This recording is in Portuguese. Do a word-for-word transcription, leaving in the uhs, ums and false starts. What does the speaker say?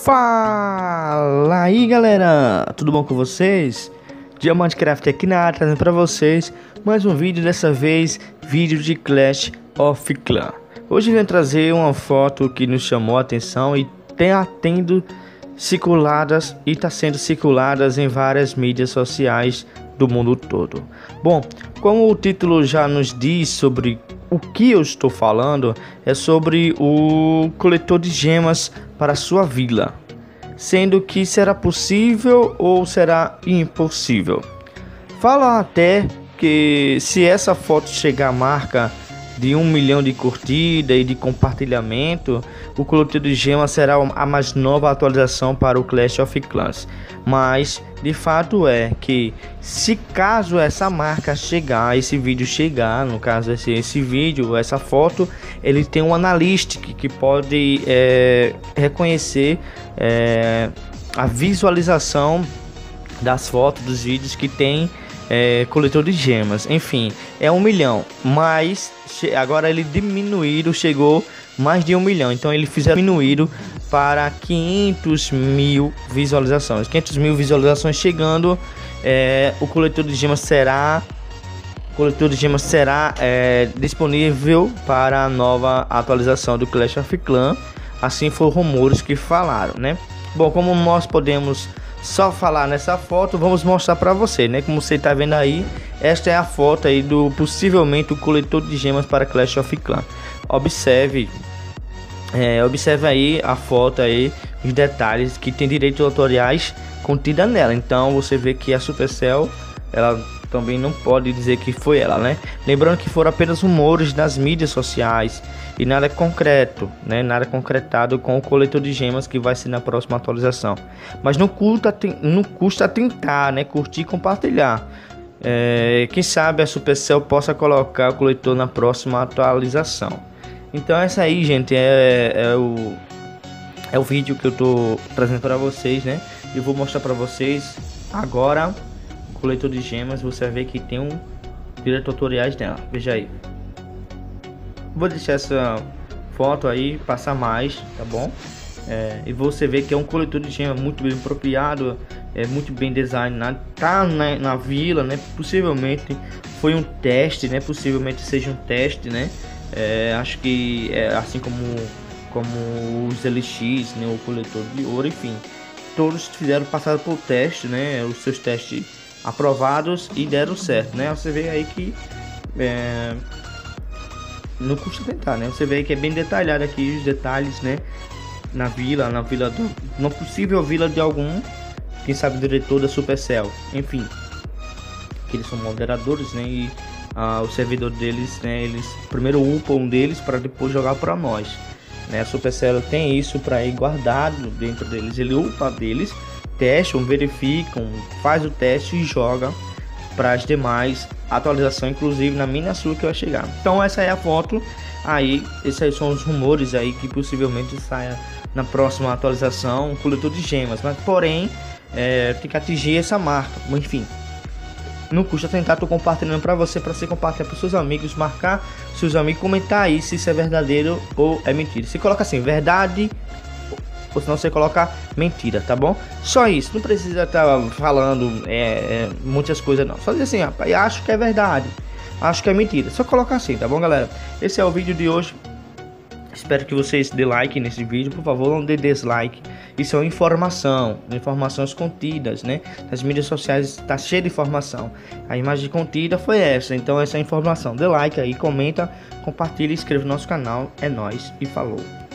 Fala aí galera, tudo bom com vocês? Diamante Craft aqui na área, trazendo pra vocês mais um vídeo, dessa vez vídeo de Clash of Clans. Hoje eu venho trazer uma foto que nos chamou a atenção e tem tendo circuladas e está sendo circuladas em várias mídias sociais do mundo todo. Bom, como o título já nos diz sobre o que eu estou falando, é sobre o coletor de gemas para sua vila, sendo que será possível ou será impossível. Fala até que se essa foto chegar à marca de um milhão de curtida e de compartilhamento, o coletor de gemas será a mais nova atualização para o Clash of Clans. Mas de fato é que, se caso essa marca chegar, esse vídeo chegar, no caso esse, esse vídeo, essa foto, ele tem um analytics que pode é, reconhecer é, a visualização das fotos, dos vídeos que tem É, coletor de gemas. Enfim, é um milhão, mas agora ele diminuíram, chegou mais de um milhão, então ele fizeram diminuíram para quinhentos mil visualizações. Quinhentos mil visualizações chegando, é, o coletor de gemas será o coletor de gemas será é, disponível para a nova atualização do Clash of Clans. Assim foram rumores que falaram, né? Bom, como nós podemos só falar nessa foto, vamos mostrar para você, né? Como você tá vendo aí, esta é a foto aí do possivelmente o coletor de gemas para Clash of Clans. Observe, é, observe aí a foto aí, os detalhes que tem direitos autoriais contida nela. Então você vê que a Supercell, ela também não pode dizer que foi ela, né? Lembrando que foram apenas rumores nas mídias sociais e nada concreto, né? Nada concretado com o coletor de gemas que vai ser na próxima atualização. Mas não custa, não custa tentar, né? Curtir e compartilhar. É, quem sabe a Supercell possa colocar o coletor na próxima atualização. Então essa aí, gente, é, é o é o vídeo que eu tô trazendo para vocês, né? Eu vou mostrar para vocês agora o coletor de gemas. Você vai ver que tem um direito tutoriais dela. Veja aí. Vou deixar essa foto aí passar mais, tá bom? É, e você vê que é um coletor de gemas muito bem apropriado, é muito bem designado, tá na, na vila, né? Possivelmente foi um teste, né? Possivelmente seja um teste, né? É, acho que é assim como como os L X, né? O coletor de ouro, enfim, todos fizeram passar por teste, né? Os seus testes aprovados e deram certo, né? Você vê aí que é, não custa tentar, né? Você vê que é bem detalhado aqui os detalhes, né? Na vila, na vila do, não possível vila de algum, quem sabe diretor da Supercell, enfim, que eles são moderadores, né? E ah, o servidor deles, né? Eles primeiro upam um deles para depois jogar para nós, né? A Supercell tem isso para ir guardado dentro deles. Ele upa deles, testam, verificam, faz o teste e joga para as demais atualizações, inclusive na minha sua que vai chegar. Então essa é a foto aí, esses aí são os rumores aí que possivelmente saia na próxima atualização um coletor de gemas, mas porém é, tem que atingir essa marca. Enfim, não custa tentar, tô compartilhando para você, para você compartilhar para seus amigos, marcar seus amigos, comentar aí se isso é verdadeiro ou é mentira. Se coloca assim, verdade, ou senão você coloca mentira, tá bom? Só isso, não precisa estar tá falando é, é, muitas coisas não. Só dizer assim, rapaz, acho que é verdade, acho que é mentira. Só colocar assim, tá bom, galera? Esse é o vídeo de hoje. Espero que vocês dê like nesse vídeo, por favor, não dê dislike. Isso é informação, informações contidas, né? Nas mídias sociais está cheio de informação. A imagem contida foi essa, então essa é a informação. Dê like aí, comenta, compartilha, inscreva no nosso canal. É nóis e falou.